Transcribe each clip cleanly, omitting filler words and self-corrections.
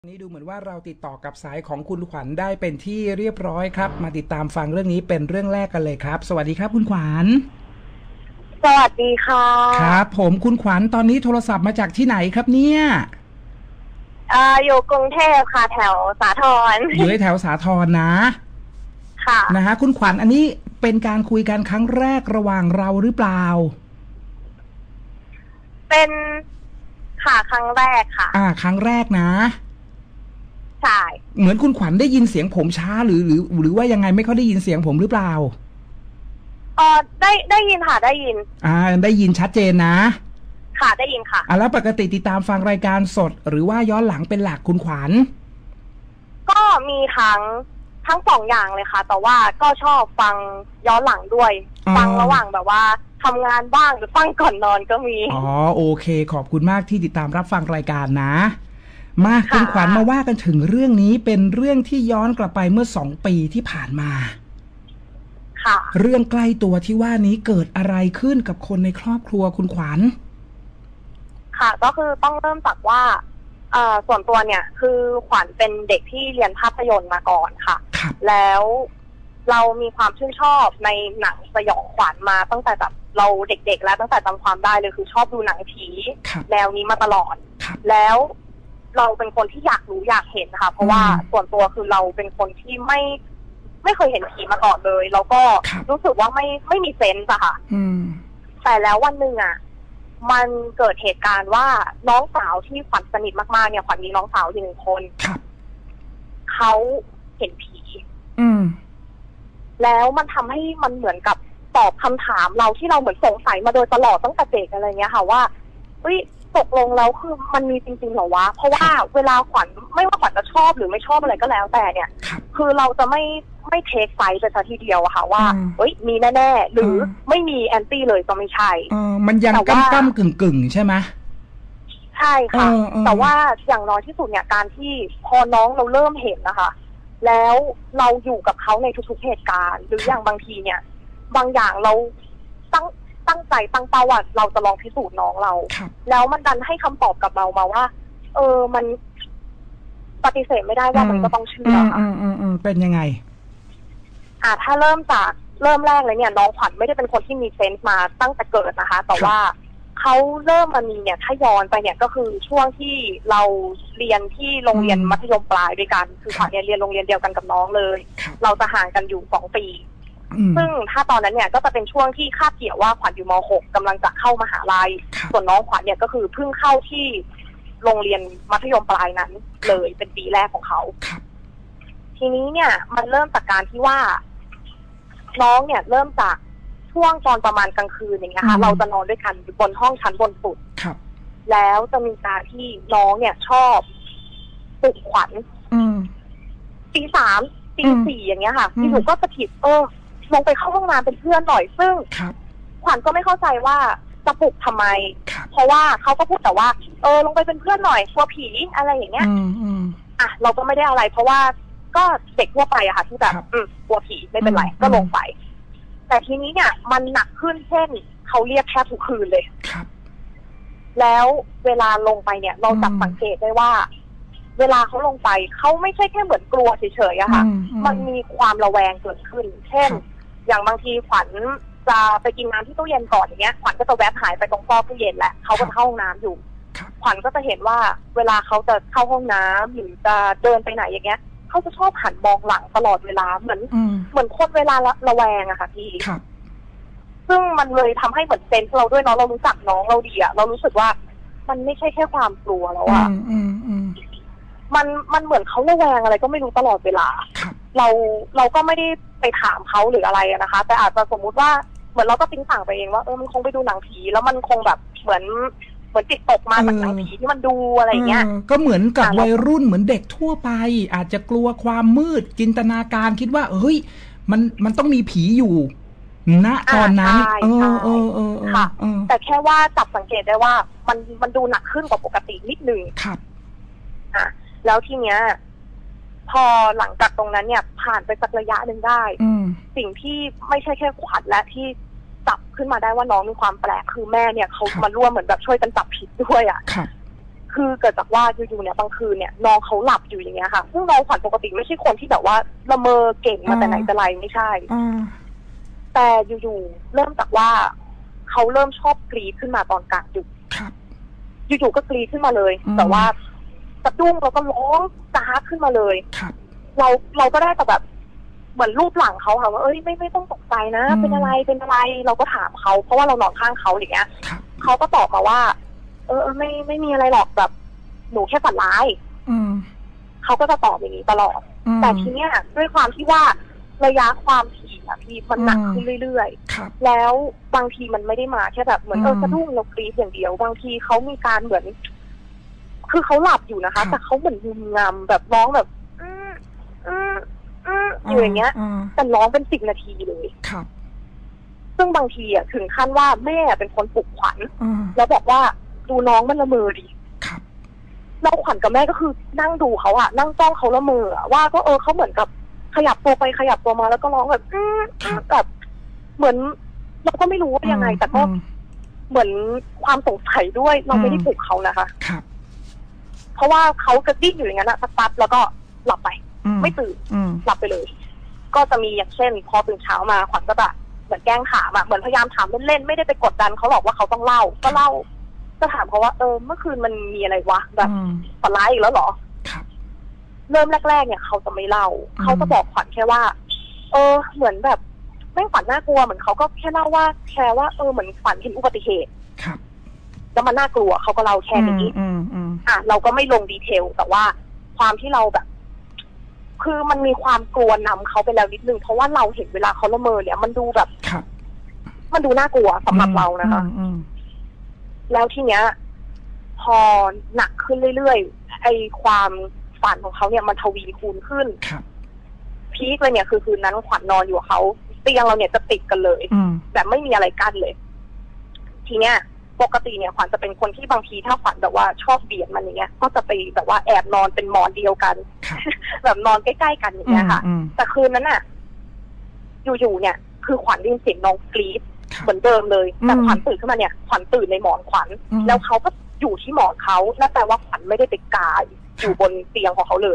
นี้ดูเหมือนว่าเราติดต่อกับสายของคุณขวัญได้เป็นที่เรียบร้อยครับมาติดตามฟังเรื่องนี้เป็นเรื่องแรกกันเลยครับสวัสดีครับคุณขวัญสวัสดีค่ะครับผมคุณขวัญตอนนี้โทรศัพท์มาจากที่ไหนครับเนี่ยอยู่กรุงเทพค่ะแถวสาทรอยู่ในแถวสาทรนะค่ะนะฮะคุณขวัญอันนี้เป็นการคุยกันครั้งแรกระหว่างเราหรือเปล่าเป็นค่ะครั้งแรกค่ะครั้งแรกนะใช่เหมือนคุณขวัญได้ยินเสียงผมช้าหรือว่ายังไงไม่ค่อยได้ยินเสียงผมหรือเปล่าได้ยินค่ะได้ยินได้ยินชัดเจนนะค่ะได้ยินค่ะแล้วปกติติดตามฟังรายการสดหรือว่าย้อนหลังเป็นหลักคุณขวัญก็มีทั้งสองอย่างเลยค่ะแต่ว่าก็ชอบฟังย้อนหลังด้วยฟังระหว่างแบบว่าทำงานบ้างหรือฟังก่อนนอนก็มีโอเคขอบคุณมากที่ติดตามรับฟังรายการนะมาคุณขวัญมาว่ากันถึงเรื่องนี้เป็นเรื่องที่ย้อนกลับไปเมื่อ2 ปีที่ผ่านมาค่ะเรื่องใกล้ตัวที่ว่านี้เกิดอะไรขึ้นกับคนในครอบครัวคุณขวัญค่ะก็คือต้องเริ่มจากว่าส่วนตัวเนี่ยคือขวัญเป็นเด็กที่เรียนภาพยนตร์มาก่อนค่ะแล้วเรามีความชื่นชอบในหนังสยองขวัญมาตั้งแต่แบบเราเด็กๆแล้วตั้งแต่จำความได้เลยคือชอบดูหนังผีแนวนี้มาตลอดแล้วเราเป็นคนที่อยากรู้อยากเห็นค่ะเพราะว่าส่วนตัวคือเราเป็นคนที่ไม่เคยเห็นผีมาก่อนเลยแล้วก็รู้สึกว่าไม่มีเซนส์อะค่ะแต่แล้ววันหนึ่งอะมันเกิดเหตุการณ์ว่าน้องสาวที่ขวัญสนิทมากๆเนี่ยขวัญมีน้องสาวอยู่1 คนเขาเห็นผีแล้วมันทำให้มันเหมือนกับตอบคำถามเราที่เราเหมือนสงสัยมาโดยตลอดตั้งแต่เด็กอะไรเงี้ยค่ะว่าตกลงแล้วคือมันมีจริงๆเหรอวะเพราะว่าเวลาขวัญไม่ว่าขวัญจะชอบหรือไม่ชอบอะไรก็แล้วแต่เนี่ยคือเราจะไม่เทคไซส์ไปซะทีเดียวอะค่ะว่ามีแน่ๆหรือไม่มีแอนตี้เลยก็ไม่ใช่มันยังก้ำกึ่งใช่ไหมใช่ค่ะแต่ว่าอย่างน้อยที่สุดเนี่ยการที่พอน้องเราเริ่มเห็นนะคะแล้วเราอยู่กับเขาในทุกๆเหตุการณ์หรืออย่างบางทีเนี่ยบางอย่างเราตั้งใจตั้งเป้าว่าเราจะลองพิสูจน์น้องเราแล้วมันดันให้คำตอบกับเรามาว่ามันปฏิเสธไม่ได้ว่ามันก็ต้องเชื่อเป็นยังไงถ้าเริ่มแรกเลยเนี่ยน้องขวัญไม่ได้เป็นคนที่มีเซนส์มาตั้งแต่เกิดนะคะแต่ว่าเขาเริ่มมามีเนี่ยถ้าย้อนไปเนี่ยก็คือช่วงที่เราเรียนที่โรงเรียนมัธยมปลายด้วยกันคือขวัญเนี่ยเรียนโรงเรียนเดียวกันกับน้องเลยเราจะห่างกันอยู่2 ปีซึ่งถ้าตอนนั้นเนี่ยก็จะเป็นช่วงที่คาบเกี่ยวว่าขวัญอยู่ม.6 กำลังจะเข้ามหาลัยส่วนน้องขวัญเนี่ยก็คือเพิ่งเข้าที่โรงเรียนมัธยมปลายนั้นเลยเป็นปีแรกของเขาทีนี้เนี่ยมันเริ่มจากการที่ว่าน้องเนี่ยเริ่มจากช่วงตอนประมาณกลางคืนอย่างเงี้ยค่ะเราจะนอนด้วยกันบนห้องชั้นบนสุดแล้วจะมีการที่น้องเนี่ยชอบปลุกขวัญตี 3 ตี 4อย่างเงี้ยค่ะที่หนูก็สะกิดลงไปเข้าห้องน้ำเป็นเพื่อนหน่อยซึ่งขวัญก็ไม่เข้าใจว่าจะปลุกทำไมเพราะว่าเขาก็พูดแต่ว่าลงไปเป็นเพื่อนหน่อยกลัวผีอะไรอย่างเงี้ยเราก็ไม่ได้อะไรเพราะว่าก็เด็กทั่วไปอะค่ะที่แบบกลัวผีไม่เป็นไรก็ลงไปแต่ทีนี้เนี่ยมันหนักขึ้นเช่นเขาเรียกแทบทุกคืนเลยแล้วเวลาลงไปเนี่ยเราจับสังเกตได้ว่าเวลาเขาลงไปเขาไม่ใช่แค่เหมือนกลัวเฉยๆอะค่ะมันมีความระแวงเกิดขึ้นเช่นอย่างบางทีขวัญจะไปกินน้ำที่ตู้เย็นก่อนอย่างเงี้ยขวัญก็จะแวบหายไปตรงซอกตู้เย็นแหละเขาก็เข้าห้องน้ำอยู่ขวัญก็จะเห็นว่าเวลาเขาจะเข้าห้องน้ำหรือจะเดินไปไหนอย่างเงี้ยเขาจะชอบหันมองหลังตลอดเวลาเหมือนคนเวลาระแวงอะค่ะพี่ซึ่งมันเลยทำให้เหมือนเซนส์เราด้วยเนาะเรารู้จักน้องเราดีอะเรารู้สึกว่ามันไม่ใช่แค่ความกลัวแล้วอะมันเหมือนเขาระแวงอะไรก็ไม่รู้ตลอดเวลาเราก็ไม่ได้ไปถามเขาหรืออะไรนะคะแต่อาจจะสมมุติว่าเหมือนเราก็ติ้งต่างไปเองว่ามันคงไปดูหนังผีแล้วมันคงแบบเหมือนติดตกมาจากหนังผีที่มันดูอะไรเงี้ยก็เหมือนกับวัยรุ่นเหมือนเด็กทั่วไปอาจจะกลัวความมืดจินตนาการคิดว่าเฮ้ยมันต้องมีผีอยู่ณตอนนั้นค่ะแต่แค่ว่าจับสังเกตได้ว่ามันดูหนักขึ้นกว่าปกตินิดนึงครับแล้วทีเนี้ยพอหลังจากตรงนั้นเนี่ยผ่านไปสักระยะหนึ่งได้สิ่งที่ไม่ใช่แค่ขวัญและที่จับขึ้นมาได้ว่าน้องมีความแปลกคือแม่เนี่ยเขามาร่วมเหมือนแบบช่วยกันจับผิดด้วยคือเกิดจากว่าอยู่ๆเนี่ยบางคืนเนี่ยน้องเขาหลับอยู่อย่างเงี้ยค่ะซึ่งน้องขวัญปกติไม่ใช่คนที่แบบว่าละเมอเก่งมาแต่ไหนแต่ไรไม่ใช่แต่อยู่ๆเริ่มจากว่าเขาเริ่มชอบกรีดขึ้นมาตอนกลางดึกอยู่ๆก็กรีดขึ้นมาเลยแต่ว่าสะดุ้งแล้วก็ร้องจ้าขึ้นมาเลยเราก็ได้แต่แบบเหมือนรูปหลังเขาค่ะว่าเอ้ยไม่ต้องตกใจนะเป็นอะไรเราก็ถามเขาเพราะว่าเรานอนข้างเขาอย่างเงี้ยเขาก็ตอบมาว่าไม่มีอะไรหรอกแบบหนูแค่ฝันร้ายเขาก็จะตอบอย่างนี้ตลอดแต่ทีเนี้ยด้วยความที่ว่าระยะความถี่อะพี่มันหนักขึ้นเรื่อยๆแล้วบางทีมันไม่ได้มาแค่แบบเหมือนสะดุ้งแล้วกรี๊ดอย่างเดียวบางทีเขามีการเหมือนคือเขาหลับอยู่นะคะแต่เขาเหมือนงุมงำแบบร้องแบบอยู่อย่างเงี้ยแต่ร้องเป็น10 นาทีเลยซึ่งบางทีอ่ะถึงขั้นว่าแม่เป็นคนปลุกขวัญแล้วบอกว่าดูน้องมันละเมอดิแล้วขวัญกับแม่ก็คือนั่งดูเขาอ่ะนั่งจ้องเขาละเมอว่าก็เขาเหมือนกับขยับตัวไปขยับตัวมาแล้วก็ร้องแบบแบบเหมือนเราก็ไม่รู้ว่ายังไงแต่ก็เหมือนความสงสัยด้วยเราไม่ได้ปลุกเขานะคะเพราะว่าเขากระดิ้นอยู่อย่างนั้นสักปั๊บแล้วก็หลับไปไม่ตื่นหลับไปเลยก็จะมีอย่างเช่นพอตื่นเช้ามาขวัญก็แบบเหมือนแกล้งถามเหมือนพยายามถามเล่นๆไม่ได้ไปกดดันเขาหรอกว่าเขาต้องเล่าก็เล่าก็ถามเขาว่าเมื่อคืนมันมีอะไรวะแบบฝันร้ายอีกแล้วเหรอเริ่มแรกๆเนี่ยเขาจะไม่เล่าเขาจะบอกขวัญแค่ว่าเหมือนแบบแม่งฝันน่ากลัวเหมือนเขาก็แค่เล่าว่าแค่ว่าเหมือนฝันเห็นอุบัติเหตุแล้วมันน่ากลัวเขาก็เล่าแค่นี้เราก็ไม่ลงดีเทลแต่ว่าความที่เราแบบคือมันมีความกลัวนำเขาไปแล้วนิดนึงเพราะว่าเราเห็นเวลาเขาละเมอเนี่ยมันดูแบบมันดูน่ากลัวสำหรับเรานะคะแล้วทีเนี้ยพอหนักขึ้นเรื่อยๆไอความฝันของเขาเนี่ยมันทวีคูณขึ้นพีคเลยเนี่ยคือคืนนั้นขวัญนอนอยู่กับเขาเตียงเราเนี่ยจะติดกันเลยแบบไม่มีอะไรกั้นเลยทีเนี้ยปกติเนี่ยขวัญจะเป็นคนที่บางทีถ้าขวัญแบบว่าชอบเบียดมันอย่างเงี้ยก็จะไปแบบว่าแอบนอนเป็นหมอนเดียวกันแบบนอนใกล้ๆกันอย่างเงี้ยค่ะแต่คืนนั้นน่ะอยู่ๆเนี่ยคือขวัญได้ยินเสียงน้องกรี๊ดเหมือนเดิมเลยแต่ขวัญตื่นขึ้นมาเนี่ยขวัญตื่นในหมอนขวัญแล้วเขาก็อยู่ที่หมอนเขานั่นแปลว่าขวัญไม่ได้ไปกายอยู่บนเตียงของเขาเลย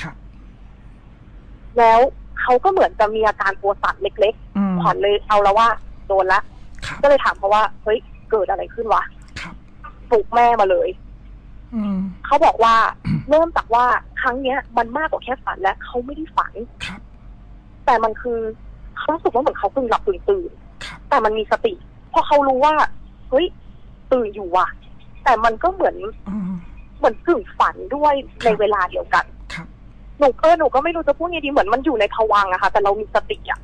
แล้วเขาก็เหมือนจะมีอาการตัวสั่นเล็กๆขวัญเลยเอาแล้วว่าโดนละก็เลยถามเขาว่าเฮ้ยเกิดอะไรขึ้นวะปลุกแม่มาเลยเขาบอกว่าเริ่มจากว่าครั้งเนี้ยมันมากกว่าแค่ฝันและเขาไม่ได้ฝันแต่มันคือเขารู้สึกว่าเหมือนเขากึ่งหลับกึ่งตื่นแต่มันมีสติเพราะเขารู้ว่าเฮ้ยตื่นอยู่ว่ะแต่มันก็เหมือนกึ่งฝันด้วยในเวลาเดียวกันหนูก็ไม่รู้จะพูดยังไงดีเหมือนมันอยู่ในภวังค์อะค่ะแต่เรามีสติอะ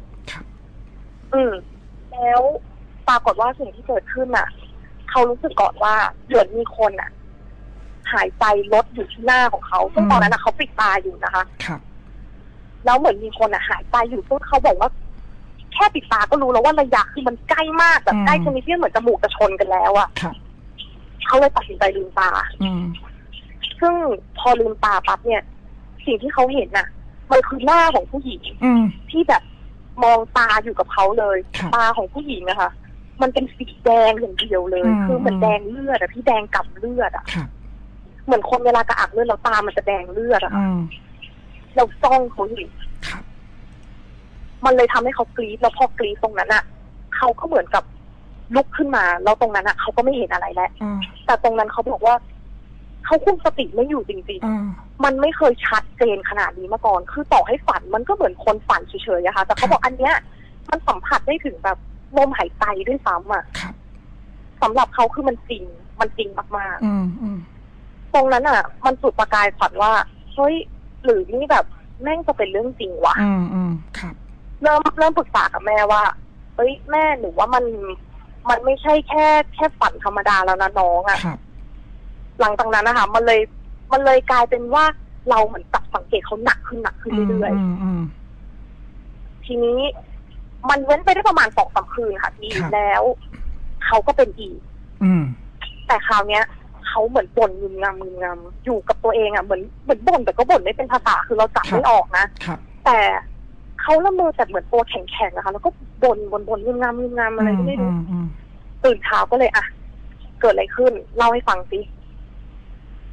แล้วปรากฏว่าสิ่งที่เกิดขึ้นอะเขารู้สึกก่อนว่าเหมือนมีคนอะหายใจลดอยู่ที่หน้าของเขาซึ่งตอนนั้นอะเขาปิดตาอยู่นะคะแล้วเหมือนมีคนอะหายใจอยู่ซึ่งเขาบอกว่าแค่ปิดตาก็รู้แล้วว่าระยะคือมันใกล้มากแบบใกล้ชนิดที่เหมือนจมูกจะชนกันแล้วอะเขาเลยตัดสินใจลืมตาซึ่งพอลืมตาปั๊บเนี่ยสิ่งที่เขาเห็นน่ะมันคือหน้าของผู้หญิงที่แบบมองตาอยู่กับเขาเลยตาของผู้หญิงนะคะมันเป็นสีแดงอย่างเดียวเลยคือเหมือนแดงเลือดอะพี่แดงกำเลือดอะเหมือนคนเวลากระอักเลือดแล้วตามันจะแดงเลือดอะเราจ้องเขาเห็นมันเลยทำให้เขากรี๊ดแล้วพอกรี๊ดตรงนั้นอะเขาก็เหมือนกับลุกขึ้นมาแล้วตรงนั้นอะเขาก็ไม่เห็นอะไรแล้วแต่ตรงนั้นเขาบอกว่าเขาคุมสติไม่อยู่จริงๆมันไม่เคยชัดเจนขนาดนี้มาก่อนคือต่อให้ฝันมันก็เหมือนคนฝันเฉยๆอะค่ะแต่เขาบอกอันเนี้ยมันสัมผัสได้ถึงแบบลมหายใจด้วยซ้ำอะสำหรับเขาคือมันจริงมากๆตรงนั้นอะมันจุดประกายฝันว่าเฮ้ยหรือนี่แบบแม่งจะเป็นเรื่องจริงวะเริ่มปรึกษากับแม่ว่าเฮ้ยแม่หนูว่ามันไม่ใช่แค่ฝันธรรมดาแล้วนะน้องอะหลังจากนั้นนะคะมันเลยกลายเป็นว่าเราเหมือนจับสังเกตเขาหนักขึ้นเรื่อยๆทีนี้มันเว้นไปได้ประมาณ2-3 คืนค่ะพี่แล้วเขาก็เป็นอีกแต่คราวเนี้ยเขาเหมือนบ่นมึนงำอยู่กับตัวเองอ่ะเหมือนบ่นแต่ก็บ่นไม่เป็นภาษาคือเราจับไม่ออกนะแต่เขาละเมอแต่เหมือนตัวแข็งๆนะคะแล้วก็บ่นมึนงำอะไรไม่รู้ตื่นเช้าก็เลยอ่ะเกิดอะไรขึ้นเล่าให้ฟังสิ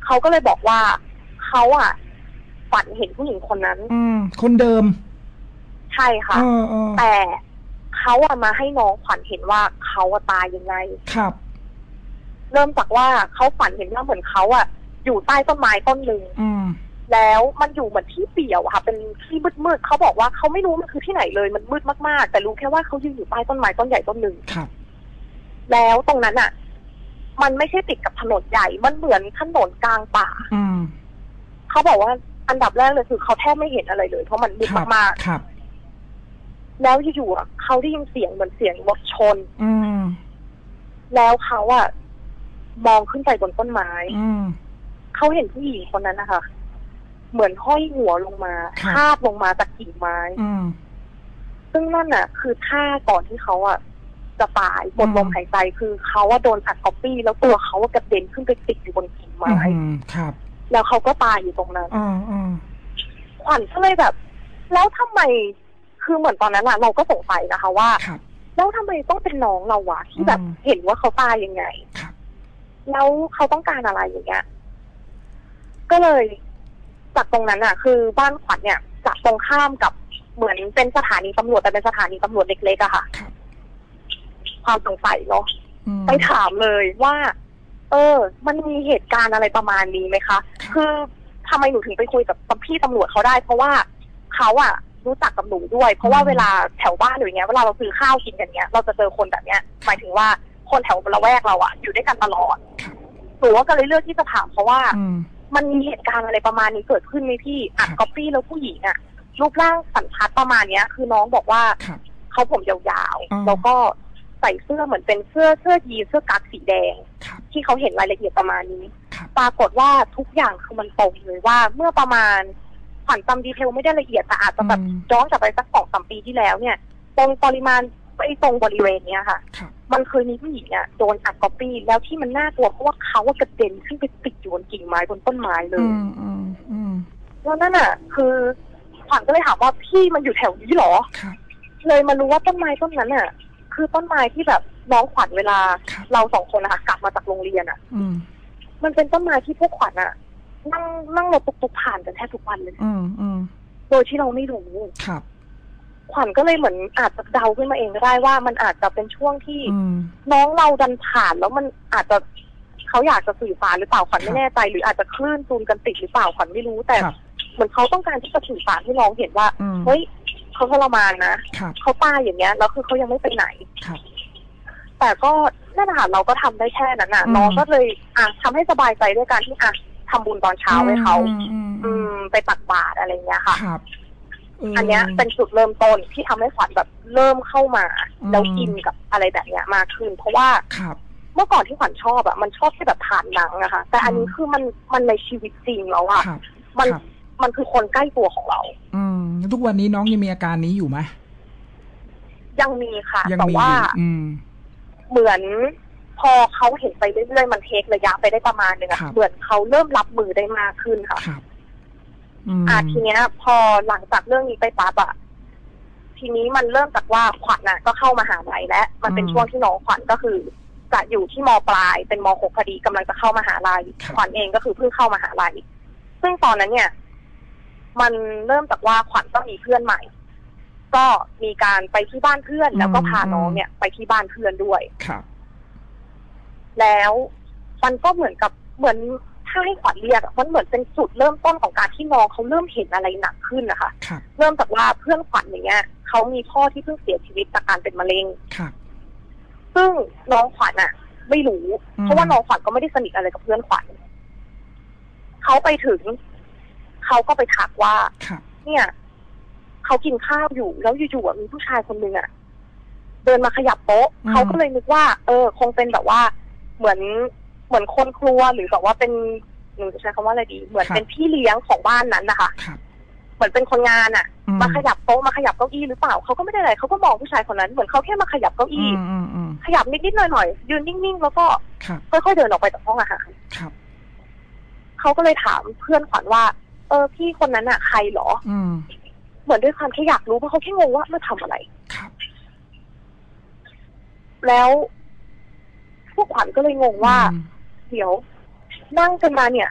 เขาก็เลยบอกว่าเขาอ่ะฝันเห็นผู้หญิงคนนั้นคนเดิมใช่ค่ะแต่เขาอะมาให้น้องฝันเห็นว่าเขาตายยังไงครับเริ่มจากว่าเขาฝันเห็นว่าเหมือนเขาอะอยู่ใต้ต้นไม้ต้นหนึ่งแล้วมันอยู่เหมือนที่เปี่ยวค่ะเป็นที่มืดๆเขาบอกว่าเขาไม่รู้มันคือที่ไหนเลยมันมืดมากๆแต่รู้แค่ว่าเขายืนอยู่ใต้ต้นไม้ต้นใหญ่ต้นหนึ่งครับแล้วตรงนั้นอะมันไม่ใช่ติดกับถนนใหญ่มันเหมือนถนนกลางป่าเขาบอกว่าอันดับแรกเลยคือเขาแทบไม่เห็นอะไรเลยเพราะมันมืดมากๆครับแล้วอยู่ๆเขาได้ยินเสียงเหมือนเสียงรถชนแล้วเขาอะมองขึ้นไปบนต้นไม้เขาเห็นผู้หญิงคนนั้นนะคะเหมือนห้อยหัวลงมาคาบลงมาจากกิ่งไม้ซึ่งนั่นอะคือท่าก่อนที่เขาอะจะตายหมดลมหายใจคือเขาว่าโดนอัดก๊อปปี้แล้วตัวเขากระเด็นขึ้นไปติดอยู่บนกิ่งไม้ครับแล้วเขาก็ตายอยู่ตรงนั้นขวัญก็เลยแบบ แล้วทำไมคือเหมือนตอนนั้นเราก็สงสัยนะคะว่าแล้วทำไมต้องเป็นน้องเราวะที่แบบเห็นว่าเขาตายยังไงแล้วเขาต้องการอะไรอย่างเงี้ยก็เลยจากตรงนั้นคือบ้านขวัญเนี่ยจะตรงข้ามกับเหมือนเป็นสถานีตำรวจแต่เป็นสถานีตำรวจเล็กๆอะค่ะความสงสัยเนาะไปถามเลยว่ามันมีเหตุการณ์อะไรประมาณนี้ไหมคะคือทำไมหนูถึงไปคุยกับพี่ตำรวจเขาได้เพราะว่าเขารู้จักกับหนูด้วยเพราะว่าเวลาแถวบ้านหรืออย่างเงี้ยเวลาเราซื้อข้าวกินกันเงี้ยเราจะเจอคนแบบเนี้ยหมายถึงว่าคนแถวละแวกเราอยู่ด้วยกันตลอดหนูก็เลยเลือกที่จะถามเพราะว่ามันมีเหตุการณ์อะไรประมาณนี้เกิดขึ้นไหมพี่อัดก๊อปปี้แล้วผู้หญิงรูปร่างสันทัดประมาณเนี้ยคือน้องบอกว่าเขาผมยาวๆแล้วก็ใส่เสื้อเหมือนเป็นเสื้อยีนเสื้อกั๊กสีแดงที่เขาเห็นรายละเอียดประมาณนี้ปรากฏว่าทุกอย่างคือมันตรงเลยว่าเมื่อประมาณขวัญจำดีเทลไม่ได้ละเอียดแต่อาจจะแบบย้อนกลับไปสัก2-3 ปีที่แล้วเนี่ยตรงปริมาณตรงบริเวณเนี้ยค่ะมันเคยมีผู้หญิงโดนอัดก๊อปปี้แล้วที่มันน่ากลัวเพราะว่าเขากระเด็นขึ้นไปติดอยู่บนกิ่งไม้บนต้นไม้เลยแล้วนั่นคือขวัญก็เลยถามว่าพี่มันอยู่แถวนี้หรอเลยมารู้ว่าต้นไม้ต้นนั้นคือต้นไม้ที่แบบน้องขวัญเวลาเรา2 คนกลับมาจากโรงเรียนมันเป็นต้นไม้ที่พวกขวัญนั่งรถตุกๆผ่านกันแทบทุกวันเลยโดยที่เราไม่รู้ขวัญก็เลยเหมือนอาจจะเดาขึ้นมาเองก็ได้ว่ามันอาจจะเป็นช่วงที่น้องเราดันผ่านแล้วมันอาจจะเขาอยากจะสื่อสารหรือเปล่าขวัญไม่แน่ใจหรืออาจจะคลื่นซูนกันติดหรือเปล่าขวัญไม่รู้แต่เหมือนเขาต้องการที่จะสื่อสารให้น้องเห็นว่าเฮ้ยเขาทรมานนะเขาตายอย่างเงี้ยแล้วคือเขายังไม่ไปไหนแต่ก็นั่นแหละค่ะเราก็ทำได้แค่นั้นน้องก็เลยทำให้สบายใจด้วยการที่ทำบุญตอนเช้าให้เขาไปตักบาตรอะไรเงี้ยค่ะอันเนี้ยเป็นจุดเริ่มต้นที่ทำให้ขวัญแบบเริ่มเข้ามาแล้วอินกับอะไรแบบเนี้ยมากขึ้นเพราะว่าเมื่อก่อนที่ขวัญชอบมันชอบแค่แบบผ่านหนังนะคะแต่อันนี้คือมันในชีวิตจริงแล้วมันคือคนใกล้ตัวของเราทุกวันนี้น้องยังมีอาการนี้อยู่ไหมยังมีค่ะแต่ว่าเหมือนพอเขาเห็นไปเรื่อยๆมันเทคระยะไปได้ประมาณนึงเหมือนเขาเริ่มรับมือได้มากขึ้นค่ะทีเนี้ยพอหลังจากเรื่องนี้ไปปั๊บทีนี้มันเริ่มจากว่าขวัญก็เข้ามหาลัยและมันเป็นช่วงที่น้องขวัญก็คือจะอยู่ที่ม.ปลายเป็นม.6พอดีกำลังจะเข้ามหาลัยขวัญเองก็คือเพิ่งเข้ามหาลัยซึ่งตอนนั้นเนี่ยมันเริ่มจากว่าขวัญก็มีเพื่อนใหม่ก็มีการไปที่บ้านเพื่อนแล้วก็พาน้องเนี่ยไปที่บ้านเพื่อนด้วยแล้วมันก็เหมือนถ้าให้ขวัญเรียกมันเหมือนเป็นจุดเริ่มต้นของการที่น้องเขาเริ่มเห็นอะไรหนักขึ้นนะคะเริ่มจากว่าเพื่อนขวัญอย่างเงี้ยเขามีพ่อที่เพิ่งเสียชีวิตจากการเป็นมะเร็งซึ่งน้องขวัญไม่รู้เพราะว่าน้องขวัญก็ไม่ได้สนิทอะไรกับเพื่อนขวัญเขาไปถึงเขาก็ไปทักว่าเนี่ยเขากินข้าวอยู่แล้วอยู่ๆมีผู้ชายคนนึงเดินมาขยับโต๊ะเขาก็เลยนึกว่าคงเป็นแบบว่าเหมือนคนครัวหรือแบบว่าเป็นหนูจะใช้คำว่าอะไรดีเหมือนเป็นพี่เลี้ยงของบ้านนั้นนะคะเหมือนเป็นคนงานมาขยับโต๊ะมาขยับเก้าอี้หรือเปล่าเขาก็ไม่ได้อะไรเขาก็มองผู้ชายคนนั้นเหมือนเขาแค่มาขยับเก้าอี้ขยับนิดๆหน่อยๆยืนนิ่งๆแล้วก็ค่อยๆเดินออกไปจากห้องอาหารเขาก็เลยถามเพื่อนขวัญว่าพี่คนนั้นใครหรอเหมือนด้วยความแค่อยากรู้เพราะเขาแค่งงว่ามาทำอะไรแล้วพวกขวัญก็เลยงงว่าเดี๋ยวนั่งกันมาเนี่ย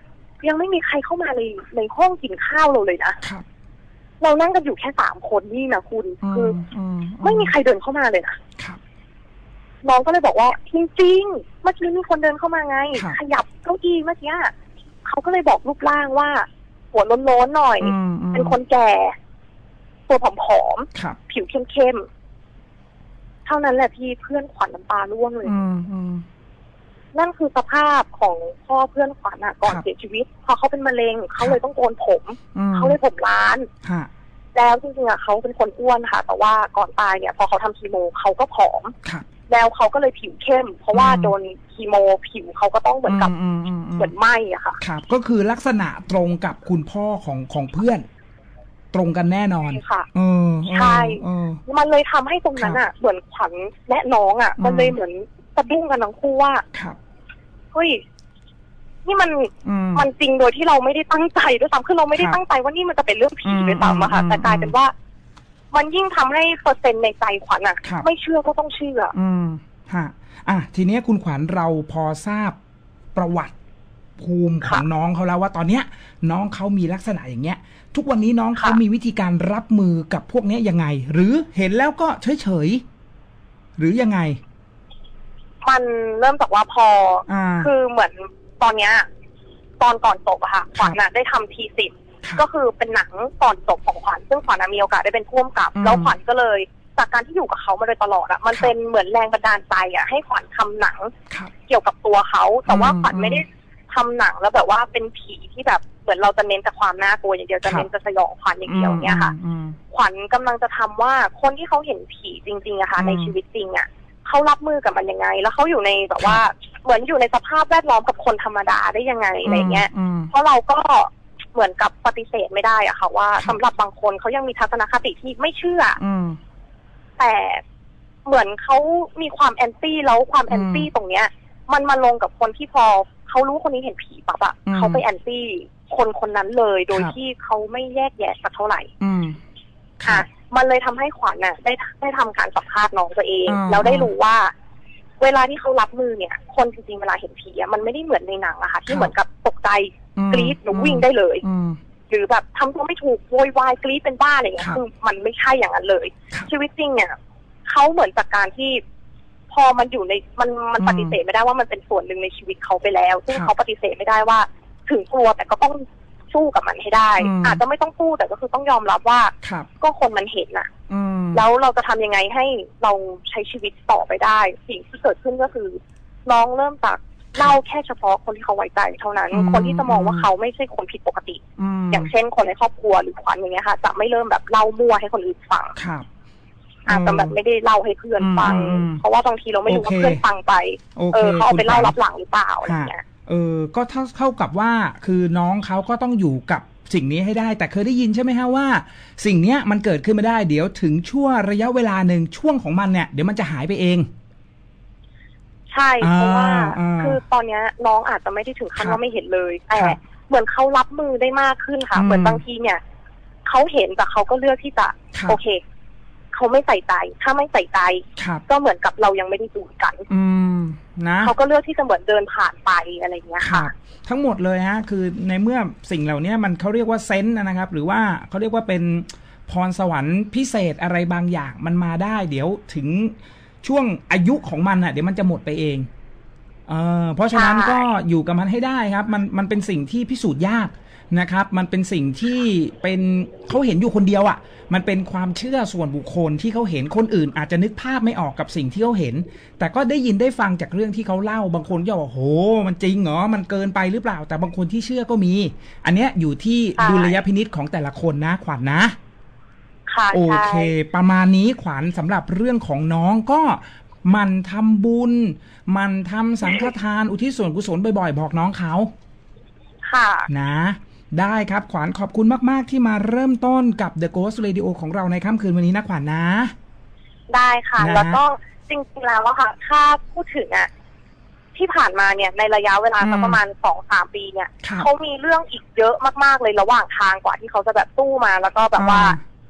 ยังไม่มีใครเข้ามาในห้องกินข้าวเราเลยนะครับเรานั่งกันอยู่แค่3 คนนี่นะคุณคือไม่มีใครเดินเข้ามาเลยนะครับน้องก็เลยบอกว่าจริงๆเมื่อกี้มีคนเดินเข้ามาไงขยับเก้าอี้เมื่อกี้เขาก็เลยบอกรูปร่างว่าหัวโล้นๆหน่อยเป็นคนแก่ตัวผอมๆผิวเข้มๆเท่านั้นแหละพี่เพื่อนขวัญน้ำตาร่วงเลยนั่นคือสภาพของพ่อเพื่อนขวัญก่อนเสียชีวิตพอเขาเป็นมะเร็งเขาเลยต้องโกนผมเขาเลยผมล้านแล้วจริงๆเขาเป็นคนอ้วนค่ะแต่ว่าก่อนตายเนี่ยพอเขาทำคีโมเขาก็ผอมแล้วเขาก็เลยผิวเข้มเพราะว่าโดนคีโมผิวเขาก็ต้องเหมือนกับเหมือนไหม้อะค่ะครับก็คือลักษณะตรงกับคุณพ่อของเพื่อนตรงกันแน่นอนค่ะใช่มันเลยทำให้ตรงนั้นเหมือนขวัญและน้องมันเลยเหมือนสะดุ้งกันทั้งคู่ว่าเฮ้ยนี่มันจริงโดยที่เราไม่ได้ตั้งใจด้วยซ้ำคือเราไม่ได้ตั้งใจว่านี่มันจะเป็นเรื่องผีด้วยซ้ำค่ะแต่กลายเป็นว่ามันยิ่งทำให้เปอร์เซ็นต์ในใจขวัญไม่เชื่อก็ต้องเชื่อฮะทีนี้คุณขวัญเราพอทราบประวัติภูมิของน้องเขาแล้วว่าตอนเนี้ยน้องเขามีลักษณะอย่างเงี้ยทุกวันนี้น้องเขามีวิธีการรับมือกับพวกนี้ยังไงหรือเห็นแล้วก็เฉยหรือยังไงมันเริ่มจากว่าพอคือเหมือนตอนเนี้ยตอนก่อนจบอะค่ะขวัญได้ทำT10ก็คือเป็นหนังก่อนจบของขวัญซึ่งขวัญมีโอกาสได้เป็นผู้กำกับแล้วขวัญก็เลยจากการที่อยู่กับเขามาโดยตลอดมันเป็นเหมือนแรงบันดาลใจให้ขวัญทำหนังเกี่ยวกับตัวเขาแต่ว่าขวัญไม่ได้ทำหนังแล้วแบบว่าเป็นผีที่แบบเหมือนเราจะเน้นแต่ความน่ากลัวอย่างเดียวจะเน้นจะสยองขวัญอย่างเดียวเนี่ยค่ะขวัญกำลังจะทำว่าคนที่เขาเห็นผีจริงๆอะค่ะในชีวิตจริงเขารับมือกับมันยังไงแล้วเขาอยู่ในแบบว่าเหมือนอยู่ในสภาพแวดล้อมกับคนธรรมดาได้ยังไงอะไรเงี้ยเพราะเราก็เหมือนกับปฏิเสธไม่ได้อะค่ะว่าสำหรับบางคนเขายังมีทัศนคติที่ไม่เชื่อแต่เหมือนเขามีความแอนตี้แล้วความแอนตี้ตรงเนี้ยมันมาลงกับคนที่พอเขารู้คนนี้เห็นผีปั๊บเขาไปแอนตี้คนนั้นเลยโดยที่เขาไม่แยกแยะสักเท่าไหร่ค่ะมันเลยทำให้ขวัญได้ทำการสัมภาษณ์น้องตัวเองแล้วได้รู้ว่าเวลาที่เขารับมือเนี่ยคนจริงๆเวลาเห็นผีมันไม่ได้เหมือนในหนังอะค่ะที่เหมือนกับตกใจกรี๊ดหนูวิ่งได้เลยหรือแบบทำตัวไม่ถูกโวยวายกรี๊ดเป็นบ้าอะไรอย่างเงี้ยคือมันไม่ใช่อย่างนั้นเลยชีวิตจริงเนี่ยเขาเหมือนจากการที่พอมันอยู่ในมันปฏิเสธไม่ได้ว่ามันเป็นส่วนหนึ่งในชีวิตเขาไปแล้วซึ่งเขาปฏิเสธไม่ได้ว่าถึงกลัวแต่ก็ต้องสู้กับมันให้ได้อาจจะไม่ต้องสู้แต่ก็คือต้องยอมรับว่าก็คนมันเห็นแล้วเราจะทำยังไงให้เราใช้ชีวิตต่อไปได้สิ่งที่เกิดขึ้นก็คือน้องเริ่มจากเล่าแค่เฉพาะคนที่เขาไว้ใจเท่านั้นคนที่จะมองว่าเขาไม่ใช่คนผิดปกติอย่างเช่นคนในครอบครัวหรือขวัญอย่างเงี้ยค่ะจะไม่เริ่มแบบเล่ามั่วให้คนอื่นฟังอาจจะแบบไม่ได้เล่าให้เพื่อนฟังเพราะว่าบางทีเราไม่รู้ว่าเพื่อนฟังไปเขาเอาไปเล่ารับหลังหรือเปล่าอะไรเงี้ยก็เท่ากับว่าคือน้องเขาก็ต้องอยู่กับสิ่งนี้ให้ได้แต่เคยได้ยินใช่ไหมฮะว่าสิ่งนี้มันเกิดขึ้นมาได้เดี๋ยวถึงช่วงระยะเวลาหนึ่งช่วงของมันเนี่ยเดี๋ยวมันจะหายไปเองใช่เพราะว่าคือตอนนี้น้องอาจจะไม่ได้ถึงขั้นว่าไม่เห็นเลยแต่เหมือนเขารับมือได้มากขึ้นค่ะเหมือนบางทีเนี่ยเขาเห็นแต่เขาก็เลือกที่จะโอเคเขาไม่ใส่ใจถ้าไม่ใส่ใจก็เหมือนกับเรายังไม่ได้ดูกันนะเขาก็เลือกที่จะเหมือนเดินผ่านไปอะไรเงี้ยค่ะทั้งหมดเลยฮะคือในเมื่อสิ่งเหล่านี้มันเขาเรียกว่าเซนส์นะครับหรือว่าเขาเรียกว่าเป็นพรสวรรค์พิเศษอะไรบางอย่างมันมาได้เดี๋ยวถึงช่วงอายุของมันเดี๋ยวมันจะหมดไปเองเพราะฉะนั้นก็อยู่กับมันให้ได้ครับมันเป็นสิ่งที่พิสูจน์ยากนะครับมันเป็นสิ่งที่เป็นเขาเห็นอยู่คนเดียวมันเป็นความเชื่อส่วนบุคคลที่เขาเห็นคนอื่นอาจจะนึกภาพไม่ออกกับสิ่งที่เขาเห็นแต่ก็ได้ยินได้ฟังจากเรื่องที่เขาเล่าบางคนก็บอกโหมันจริงเหรอมันเกินไปหรือเปล่าแต่บางคนที่เชื่อก็มีอันเนี้ยอยู่ที่ดุลยพินิจของแต่ละคนนะขวัญนะโอเคประมาณนี้ขวัญสำหรับเรื่องของน้องก็มันทำบุญมันทำสังฆทานอุทิศส่วนกุศลบ่อยๆบอกน้องเขาค่ะนะได้ครับขวัญขอบคุณมากๆที่มาเริ่มต้นกับ The Ghost Radio ของเราในค่ำคืนวันนี้นะขวัญนะได้ค่ะแล้วก็จริงๆแล้วค่ะถ้าพูดถึงที่ผ่านมาเนี่ยในระยะเวลาประมาณ 2-3 ปีเนี่ยเขามีเรื่องอีกเยอะมากๆเลยระหว่างทางกว่าที่เขาจะแบบสู้มาแล้วก็แบบว่า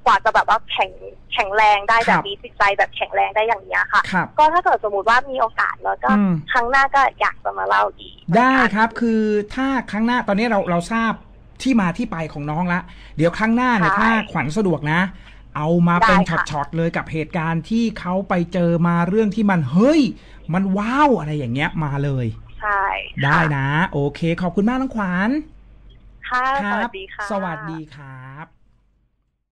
กว่าจะแบบว่าแข็งแรงได้แบบนี้จิตใจแบบแข็งแรงได้อย่างนี้ค่ะก็ถ้าเกิดสมมติว่ามีโอกาสแล้วก็ครั้งหน้าก็อยากจะมาเล่าอีกได้ครับคือถ้าครั้งหน้าตอนนี้เราทราบที่มาที่ไปของน้องละเดี๋ยวครั้งหน้าเนี่ยถ้าขวัญสะดวกนะเอามาเป็นช็อตๆเลยกับเหตุการณ์ที่เขาไปเจอมาเรื่องที่มันเฮ้ยมันว้าวอะไรอย่างเงี้ยมาเลยใช่ได้นะโอเคขอบคุณมากน้องขวัญค่ะสวัสดีค่ะสวัสดีครับ